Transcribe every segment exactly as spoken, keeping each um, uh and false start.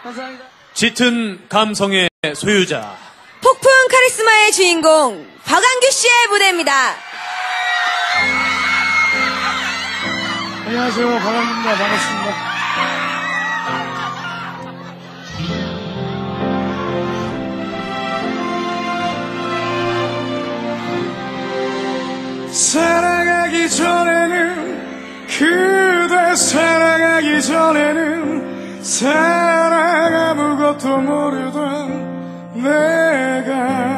감사합니다. 짙은 감성의 소유자. 폭풍 카리스마의 주인공 박완규 씨의 무대입니다. 안녕하세요. 박완규입니다. 반갑습니다. 사랑하기 전에는 그대 사랑하기 전에는 사랑 아무것도 모르던 내가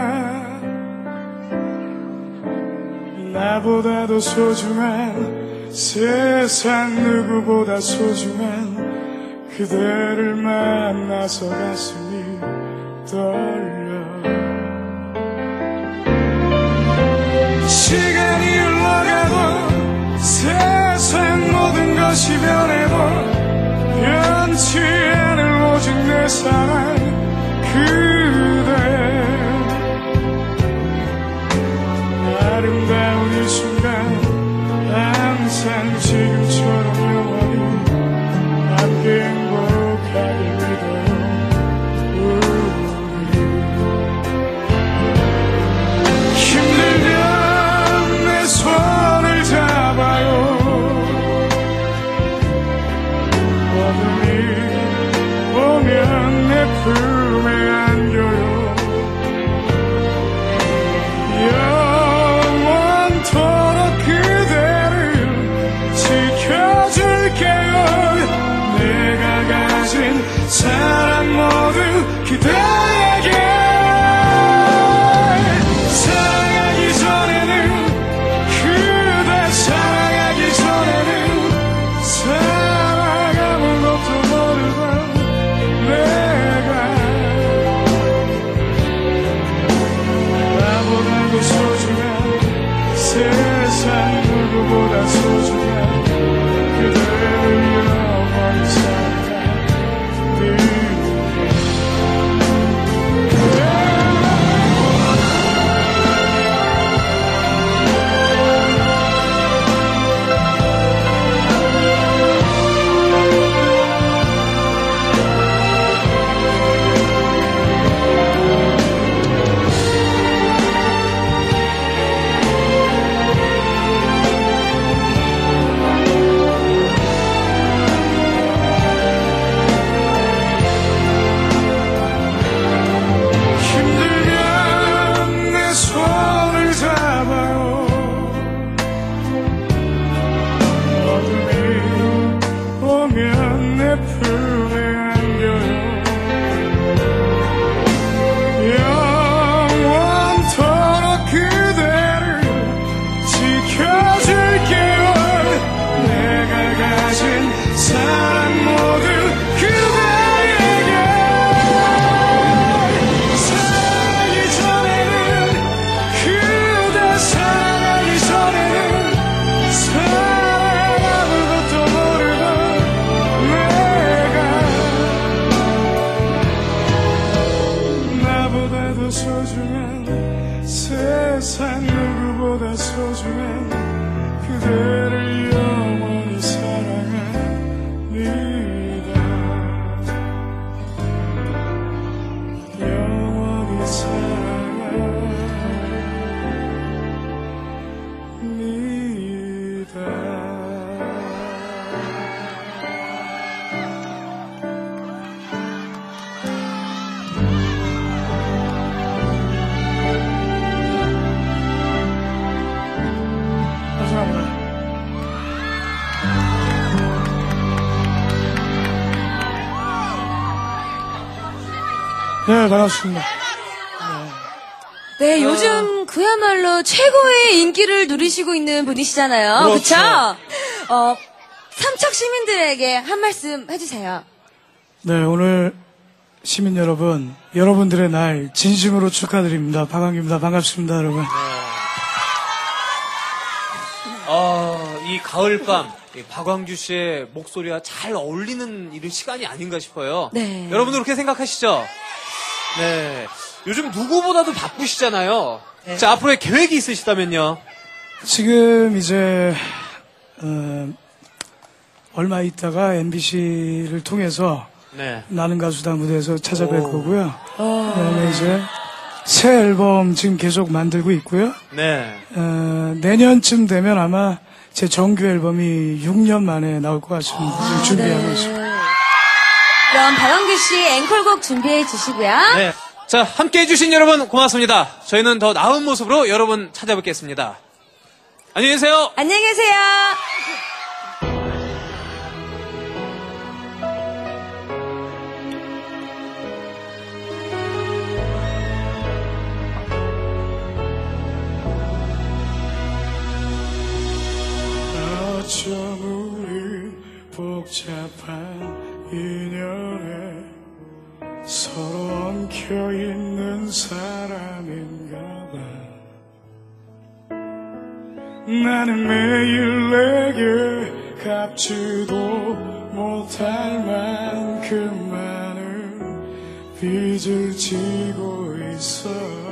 나보다도 소중한 세상 누구보다 소중한 그대를 만나서 가슴이 떨려 시간이 흘러가도 세상 모든 것이 변해도 변치 않을 오직 내 사랑 그대 아름다운 이 순간 항상 지금처럼 영원히 함께 행복하길 믿어요 우리 힘들면 내 손을 잡아요 어둠이 오면 내 품에 안겨요 영원토록 그대를 지켜줄게요 내가 가진 사랑 모두 그대에게 사랑하기 전에는 그대 사랑하기 전에는 사랑 아무것도 모르던 내가 나보다도 소중한 세상 누구보다 소중한 그대를 영원히 사랑하리 소중한 세상 누구보다 소중한 그대를 영원히 사랑합니다 영원히 사랑합니다 네, 반갑습니다. 네, 네 요즘 그야말로 최고의 인기를 누리시고 있는 분이시잖아요. 그렇죠? 어, 삼척 시민들에게 한 말씀 해주세요. 네, 오늘 시민 여러분, 여러분들의 날 진심으로 축하드립니다. 박완규입니다. 반갑습니다, 여러분. 네. 어, 이 가을밤, 박완규 씨의 목소리와 잘 어울리는 이런 시간이 아닌가 싶어요. 네. 여러분들 그렇게 생각하시죠? 네. 요즘 누구보다도 바쁘시잖아요. 네. 자, 앞으로의 계획이 있으시다면요? 지금 이제, 어, 얼마 있다가 엠비씨를 통해서 네. 나는 가수다 무대에서 찾아뵐 오. 거고요. 그다음에 이제 새 앨범 지금 계속 만들고 있고요. 네. 어, 내년쯤 되면 아마 제 정규 앨범이 육 년 만에 나올 것 같습니다. 지금 준비하고 있습니다. 네. 그럼 박완규 씨 앵콜곡 준비해 주시고요. 네. 자, 함께 해주신 여러분 고맙습니다. 저희는 더 나은 모습으로 여러분 찾아뵙겠습니다. 안녕히 계세요. 안녕히 계세요. 어쩜 우린 복잡한 인연에 서로 엉켜있는 사람인가 봐. 나는 매일 내게 갚지도 못할 만큼 많은 빚을 지고 있어.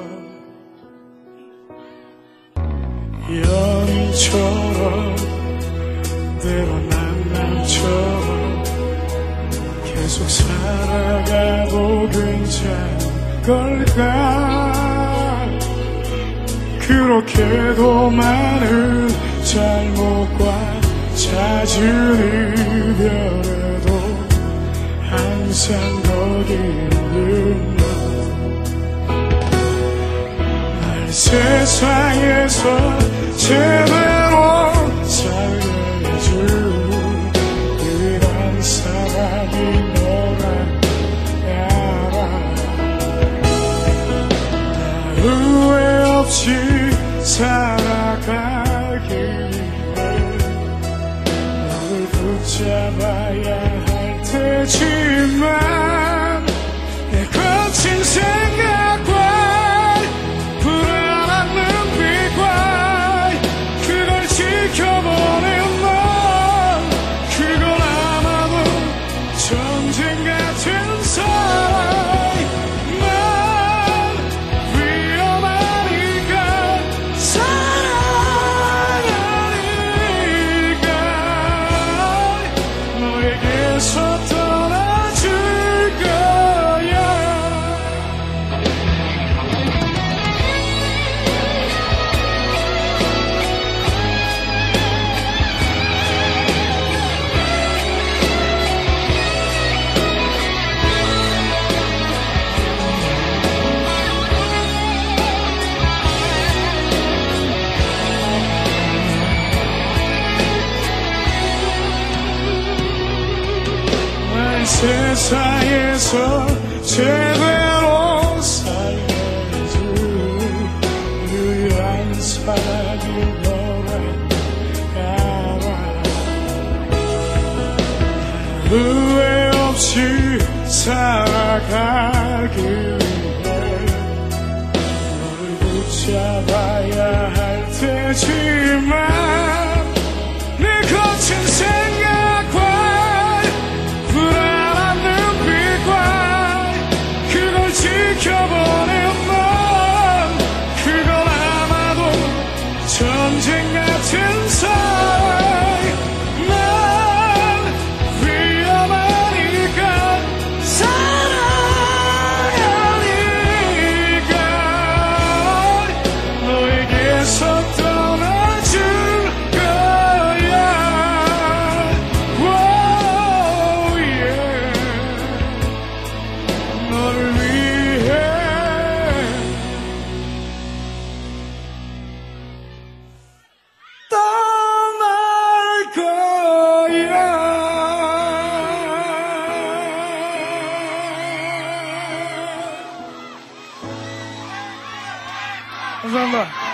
연인처럼 때론 남남처럼 계속 살아가도 괜찮은 걸까. 그렇게도 많은 잘못과 잦은 이별에도 항상 거기 있는 너. 날 세상에서 제대로 살게 해줄 유일한 사람이 너란 알아. 나 후회 없이 살아가기 위해 너를 붙잡아야 할 테지만 내 거친 생각과 불안한 눈빛과 그걸 지켜보는 넌 그건 아마도 전쟁 같은 사랑. 난 위험하니까 사랑하니까 너에게서 떠나줄 거야. 날 세상에서 제대로 살려줄 유일한 사람이 너란 알아. 후회 없이 살아가기 위해 너를 붙잡아야 할 테지만 내 거친 생각과 불안한 눈빛과 그걸 지켜보는 넌 그건 아마도 전쟁 같은 사랑. 난 위험하니까 사랑하니까 너에게서 떠나줄 거야. Oh, yeah. 너를 위해 떠날 거야. 감사합니다.